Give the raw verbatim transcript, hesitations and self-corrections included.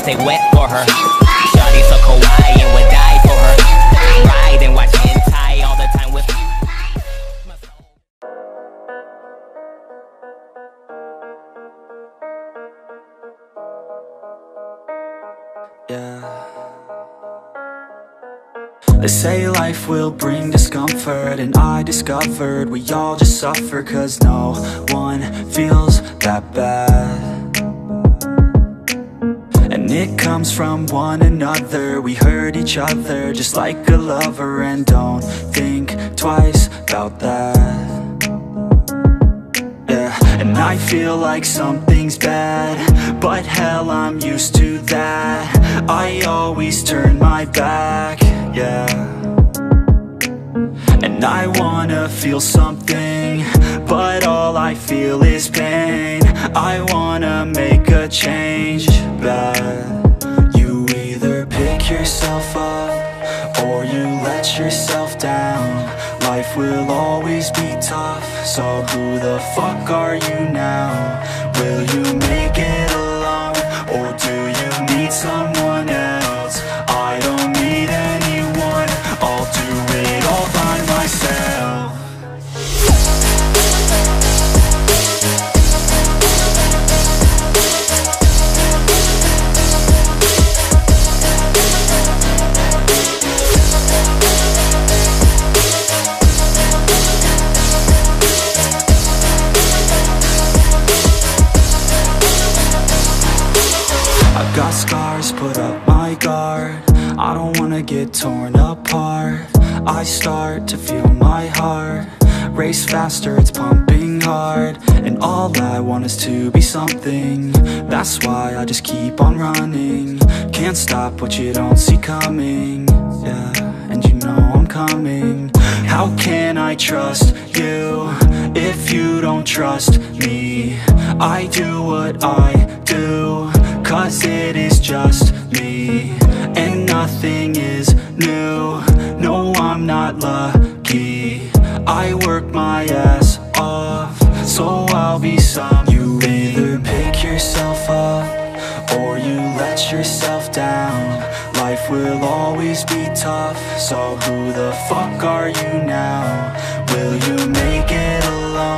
stay wet for her. Shawty so kawaii and would die for her. Ride and watch hentai all the time with my soul. Yeah. They say life will bring discomfort, and I discovered we all just suffer, cause no one feels that bad. And it comes from one another. We hurt each other just like a lover, and don't think twice about that. Yeah, and I feel like something's bad, but hell, I'm used to that. I always turn my back, yeah. And I wanna feel something, but all I feel is pain. I wanna make a change, but you either pick yourself up or you let yourself down. Life will always be tough, so who the fuck are you now? Will you make it alone, or do you need someone else? I don't need anyone, I'll do it all by myself. I've got scars, put up my guard. I don't wanna get torn apart. I start to feel my heart race faster, it's pumping hard. And all I want is to be something. That's why I just keep on running. Can't stop what you don't see coming. Yeah, and you know I'm coming. How can I trust you if you don't trust me? I do what I do, cause it is just me, and nothing is new. No, I'm not lucky. I work my ass off, so I'll be some. You either pick yourself up or you let yourself down. Life will always be tough, so who the fuck are you now? Will you make it alone,